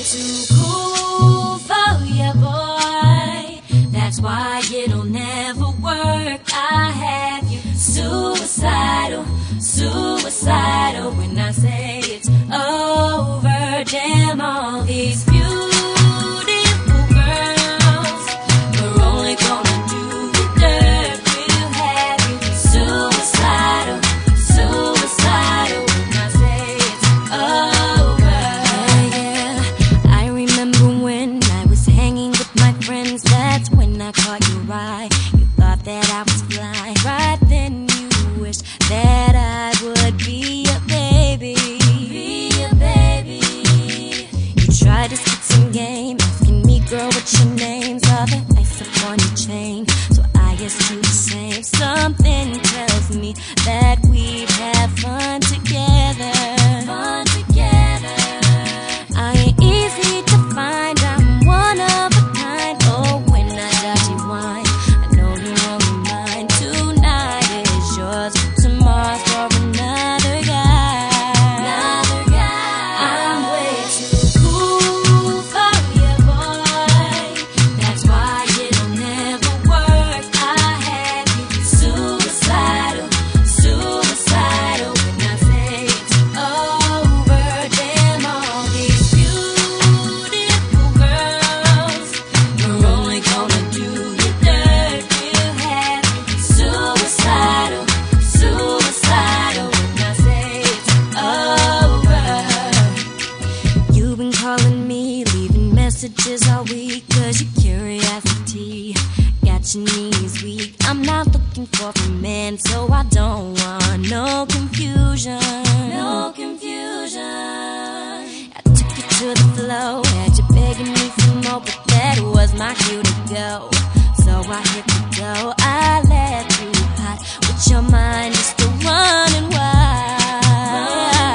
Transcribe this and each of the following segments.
too cool for you, boy. That's why it'll never work. I have you suicidal, suicidal. When I say it's over, damn all these beautiful girls. We're only gonna do the dirt. We'll have you suicidal, suicidal. When I say it's over. Yeah, I remember when I was hanging with my friends. That's when I caught your eye. You thought that I was fly. Right then you wished that I would be a baby. Be a baby. You tried to spit some game, asking me, girl, what's your name? Saw the ice up on your chain, so I asked you the same. Something tells me that we'd have fun together. Fun together. I ain't easy to find, I'm one of a kind. Oh, when I dodgy wine, I know you're only mine. Tonight is yours, tomorrow's for another guy. Another guy. I'm way too cool for you, boy. That's why it'll never work. I have you suicidal, suicidal. When I say it's over, damn all these beautiful girls. We're only gonna do you dirt. We'll have you suicidal, suicidal. When I say it's over. You've been calling me, leaving messages all week, 'cause your curiosity got your knees weak. I'm not looking for a man, so I don't want no confusion. No confusion. I took you to the flow, had you begging me for more, but that was my cue to go. So I hit the go, I let you hot with your mind just to running wild.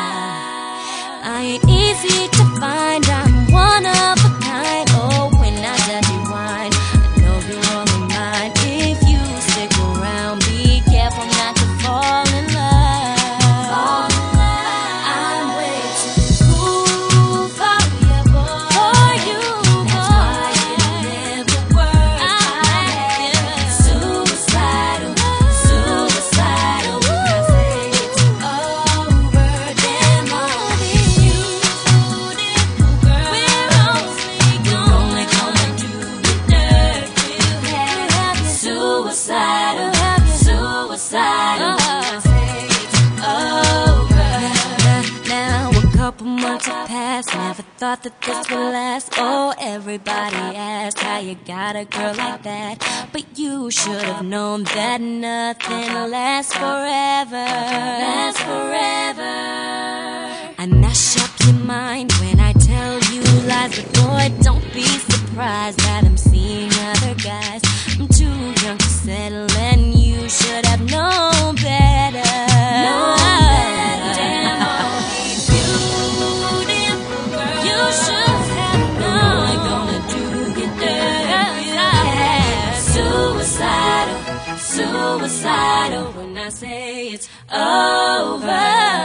I ain't easy to find, I'm one of a kind. Oh, when I dirty wine, I know you're only mine. If you stick around, be careful not to fall in love. I'm way too cool for you, boy. For you, that's why it'll never work. I have you suicidal, suicidal. When I say it's over, damn all these beautiful girls. We're only gonna do the dirt. We'll have you suicidal, suicidal. When I say it's over. Now a couple months have passed, never thought that this would last. Oh, everybody asked how you got a girl like that, but you should have known that nothing lasts forever. Lasts forever. I mash up your mind when I tell you lies, but boy, don't be surprised that I'm seeing other guys. I'm too young to settle, and you should have known better. Damn all these beautiful girls. You should have known. We're gonna do you dirty. Yeah. Suicidal, suicidal. When I say it's over.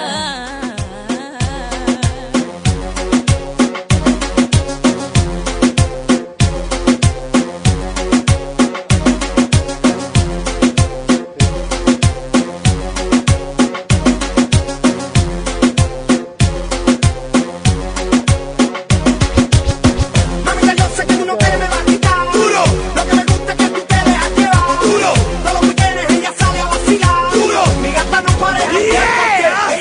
Mamita, yo sé que tú no quieres me va a quitar. Duro. Lo que me gusta es que tú te dejas llevar. Duro. Todos los weekendes ella sale a vacilar. Duro. Mi gata no para de janguear.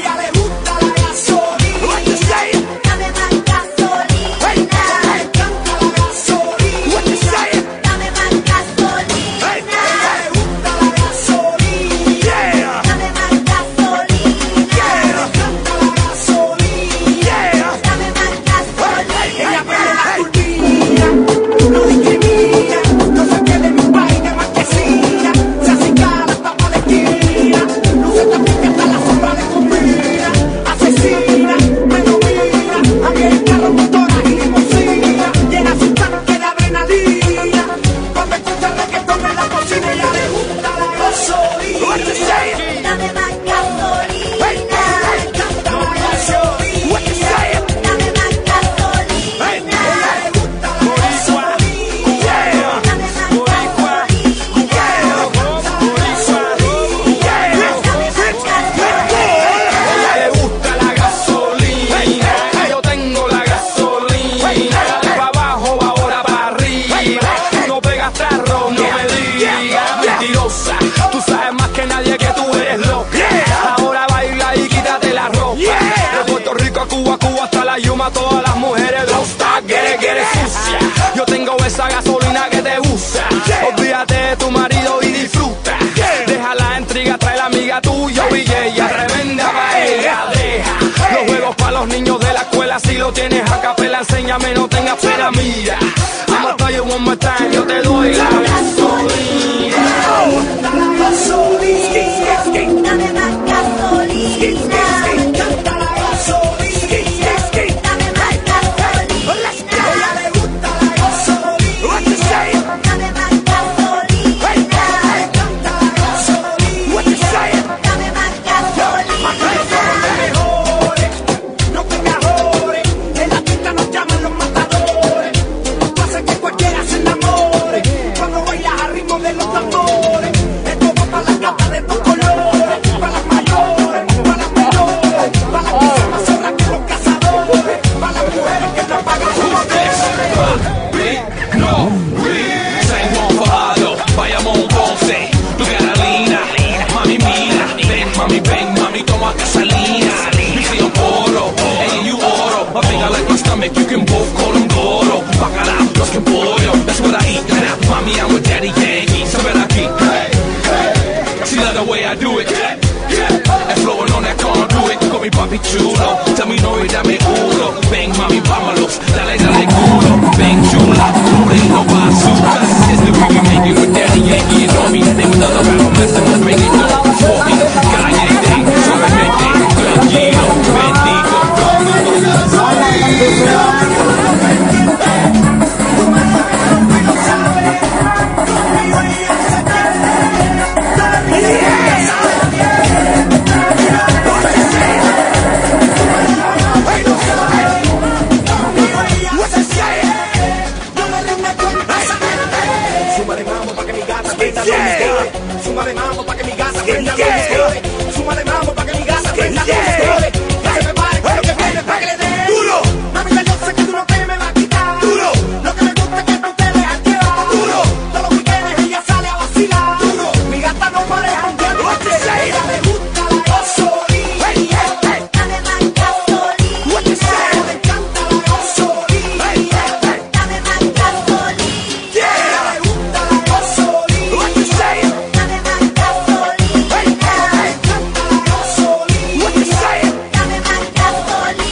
esa gasolina que te gusta. Olvídate de tu marido y disfruta. Deja la intriga, trae la amiga tuya, Villeya, tremenda paella. Deja los juegos para los niños de la escuela. Si lo tienes a capela, enséñame, no tengas pena, mira. I'ma tell you one more time, yo te doy la gasolina. La gasolina. Dame más gasolina. Me encanta la gasolina. Dame más gasolina. Ella le gusta la gasolina. What you say? Dame más gasolina. Me encanta la gasolina. What you say? Dame más gasolina. No te mejores, en la pista nos llaman los matadores. Tú haces que cualquiera se enamore cuando bailas al ritmo de los tambores. Esto va para las gatas de dos colores, para las mayores, para las menores, para las que se más zorras que los cazadores, para las mujeres que no pagan sus motores. No, San Juan Fajado, Bayamón, Ponce, tu Carolina, mami mira, ven, mami, toma gasolina. Misión oro, hey, you oro. My finger like my stomach, you can both call them Goro. Bacalao, los que pollo, that's what I eat. Mami, I'm with Daddy Yankee, so ven aquí. She love the way I do it. And flowing on that corn, do it. Call me papi chulo, tell me no y dame uno. Ven, mami, vámonos, dale culo. Ven, chula, no ain't no bazooka. It's the way we make it with Daddy Yankee. You know me, they with other rappers, messing with reggaeton. For me, caliente, suavemente, tranquilo, bendito. Súmale mambo pa' que mi gata prenda los motores. Súmale mambo pa' que mi gata prenda los motores. Súmale mambo pa' que mi gata prenda los motores. Que se prepare con lo que viene pa' que le dé duro. Mamita, yo sé que tú no te me vas a quitar duro. Lo que me gusta es que tú te dejas llevar duro. Todos los weekends ella sale a vacilar duro. Mi gata no pareja un día porque ella le gusta la gasolina. Dame más gasolina. What you say? Me encanta la gasolina. Dame más gasolina. Ella le gusta la gasolina. What you say? Dame más gasolina. Me encanta la gasolina. What you say? Dame más gasolina.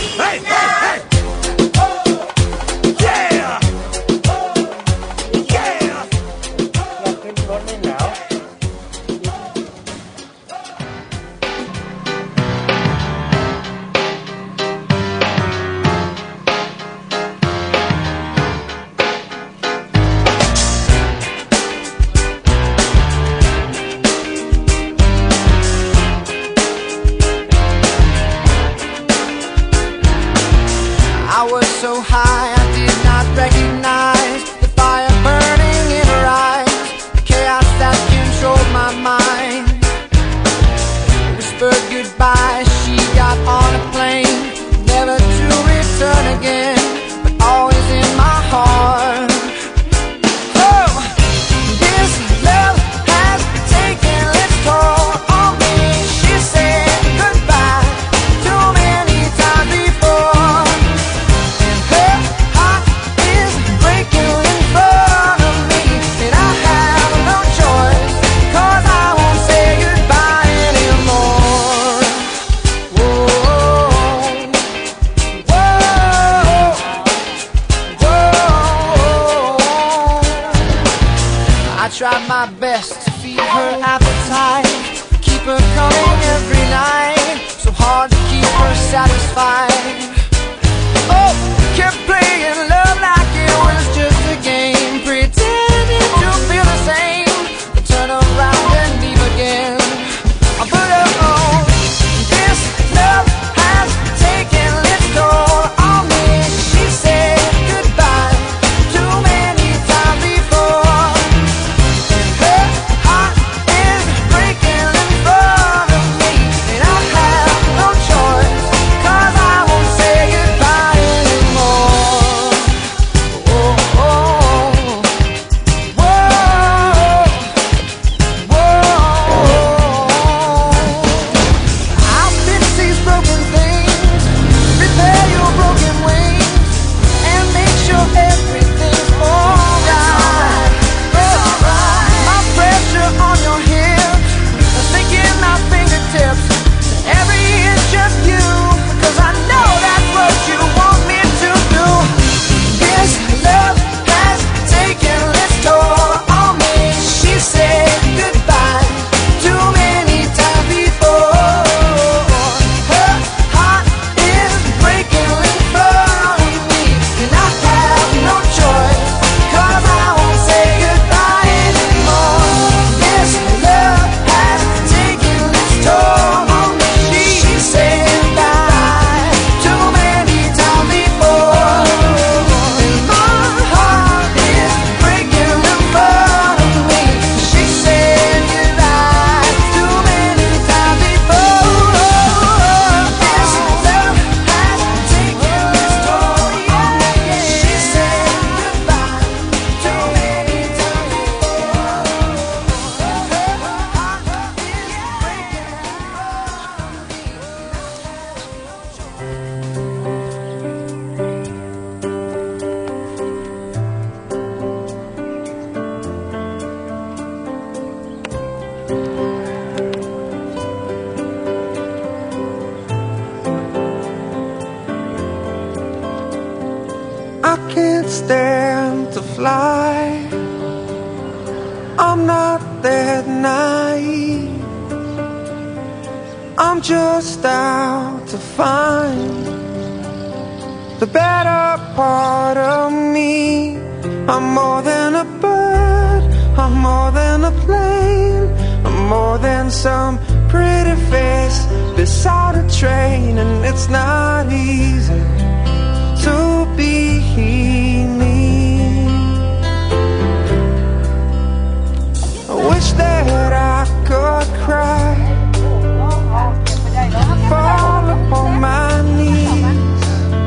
I was so high I did not recognize the fire burning in her eyes, the chaos that controlled my mind. Whispered goodbye, she got on a plane, never to return again, but always in my heart. Oh, this love has taken its toll on me. She said goodbye too many times before. Her heart is breaking in front of me, and I have no choice, 'cause I won't say goodbye anymore. Whoa, whoa, whoa. I tried my best to feed her appetite, keep her coming every night, so hard to keep her satisfied. Oh, kept playing love like it was just a game, pretending to feel the same, but turn around and leave again. But oh, this love has taken its toll on me. She said goodbye too many times before. Her heart is breaking in front of me, and I have no choice, 'cause I won't say stand to fly. I'm not that naive. I'm just out to find the better part of me. I'm more than a bird, I'm more than a plane, I'm more than some pretty face beside a train. And it's not easy to be me. I wish that I could cry, fall upon my knees,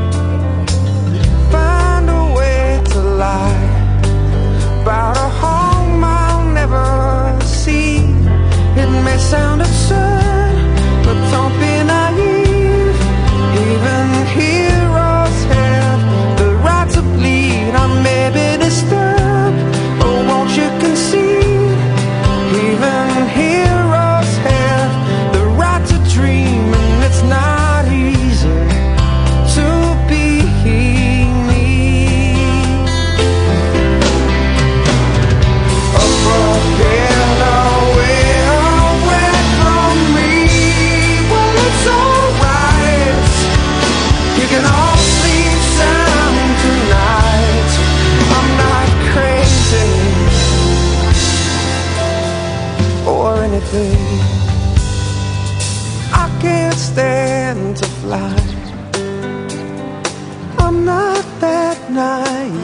find a way to lie about a home I'll never see. It may sound absurd, but don't be naive. Even heroes have the right to bleed. I may be disturbed, but won't you concede? Even heroes have the right to dream, and it's not easy to be me. A broken away from me. Well, it's alright, you can all sleep sound tonight. I'm not crazy or anything. I can't stand to fly. I'm not that naive.